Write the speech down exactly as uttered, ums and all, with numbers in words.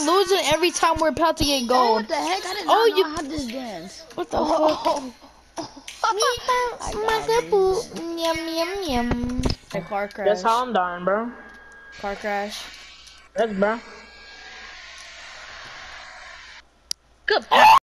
losing every time we're about to get Oh, gold. what the heck? I didn't Oh, know you- how this dance. What the Oh. fuck? My couple. Yum yum yum. A car crash. That's how I'm dying, bro. Car crash. That's bro. Good.